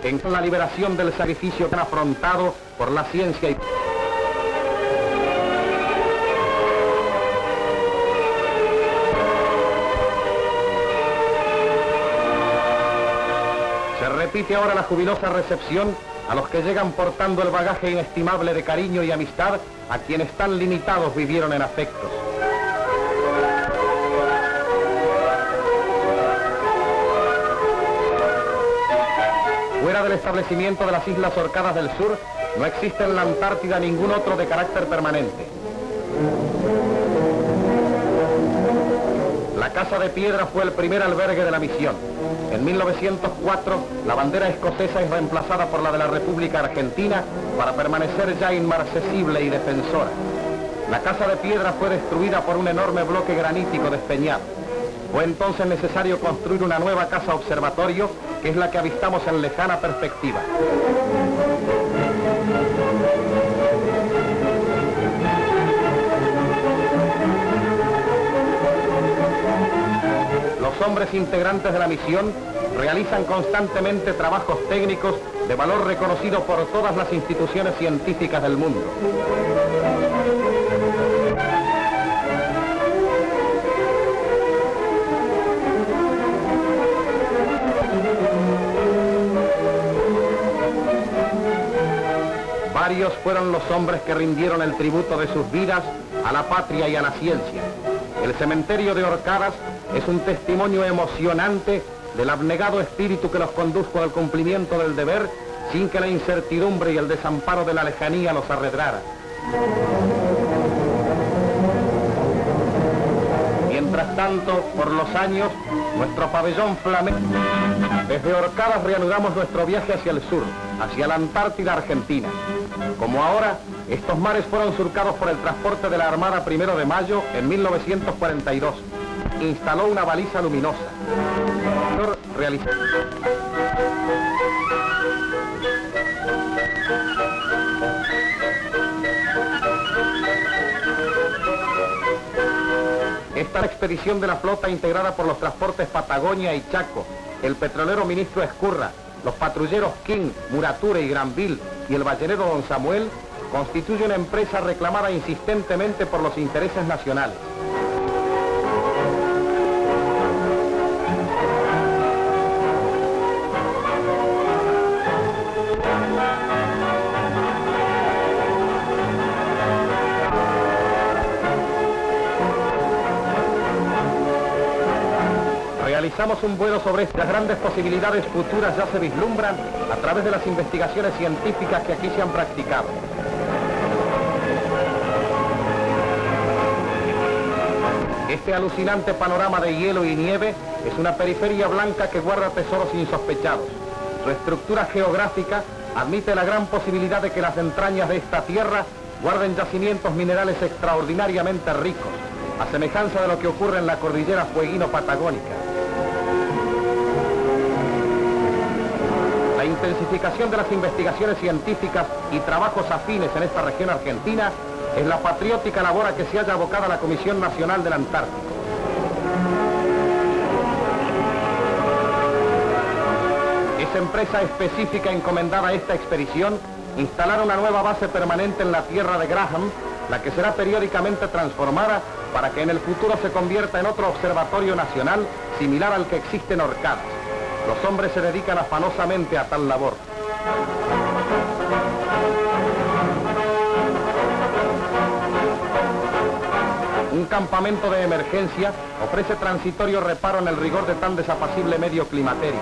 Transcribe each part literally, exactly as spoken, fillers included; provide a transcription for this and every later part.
en la liberación del sacrificio que han afrontado por la ciencia y... Se repite ahora la jubilosa recepción a los que llegan portando el bagaje inestimable de cariño y amistad a quienes tan limitados vivieron en afectos. Fuera del establecimiento de las Islas Orcadas del Sur, no existe en la Antártida ningún otro de carácter permanente. La Casa de Piedra fue el primer albergue de la misión. En mil novecientos cuatro, la bandera escocesa es reemplazada por la de la República Argentina para permanecer ya inmarcesible y defensora. La Casa de Piedra fue destruida por un enorme bloque granítico despeñado. Fue entonces necesario construir una nueva casa observatorio, que es la que avistamos en lejana perspectiva. Los hombres integrantes de la misión realizan constantemente trabajos técnicos de valor reconocido por todas las instituciones científicas del mundo. Varios fueron los hombres que rindieron el tributo de sus vidas a la patria y a la ciencia. El cementerio de Orcadas es un testimonio emocionante del abnegado espíritu que los condujo al cumplimiento del deber sin que la incertidumbre y el desamparo de la lejanía los arredrara. Mientras tanto, por los años, nuestro pabellón flamenco... Desde Orcadas reanudamos nuestro viaje hacia el sur, hacia la Antártida Argentina. Como ahora, estos mares fueron surcados por el transporte de la Armada Primero de Mayo en mil novecientos cuarenta y dos. Instaló una baliza luminosa. Realizó... Esta expedición de la flota integrada por los transportes Patagonia y Chaco, el petrolero ministro Escurra, los patrulleros King, Murature y Granville y el ballenero Don Samuel, constituye una empresa reclamada insistentemente por los intereses nacionales. Realizamos un vuelo sobre estas grandes posibilidades futuras ya se vislumbran a través de las investigaciones científicas que aquí se han practicado. Este alucinante panorama de hielo y nieve es una periferia blanca que guarda tesoros insospechados. Su estructura geográfica admite la gran posibilidad de que las entrañas de esta tierra guarden yacimientos minerales extraordinariamente ricos, a semejanza de lo que ocurre en la cordillera fueguino-patagónica. La intensificación de las investigaciones científicas y trabajos afines en esta región argentina es la patriótica labor a que se haya abocada la Comisión Nacional del Antártico. Esa empresa específica encomendada a esta expedición instalará una nueva base permanente en la tierra de Graham, la que será periódicamente transformada para que en el futuro se convierta en otro observatorio nacional similar al que existe en Orcadas. Los hombres se dedican afanosamente a tal labor. Un campamento de emergencia ofrece transitorio reparo en el rigor de tan desapacible medio climatérico.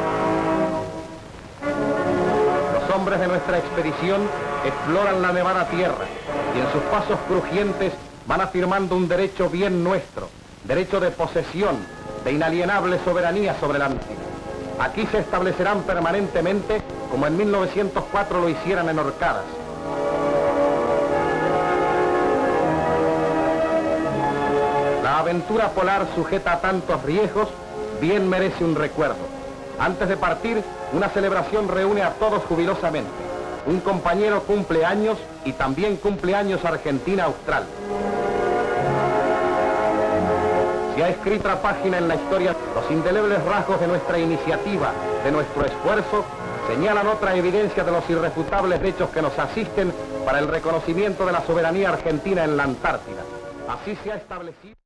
Los hombres de nuestra expedición exploran la nevada tierra y en sus pasos crujientes van afirmando un derecho bien nuestro, derecho de posesión, de inalienable soberanía sobre la Antártida. Aquí se establecerán permanentemente, como en mil novecientos cuatro lo hicieran en Orcadas. La aventura polar sujeta a tantos riesgos, bien merece un recuerdo. Antes de partir, una celebración reúne a todos jubilosamente. Un compañero cumple años y también cumple años Argentina Austral. Se ha escrito otra página en la historia, los indelebles rasgos de nuestra iniciativa, de nuestro esfuerzo, señalan otra evidencia de los irrefutables hechos que nos asisten para el reconocimiento de la soberanía argentina en la Antártida. Así se ha establecido...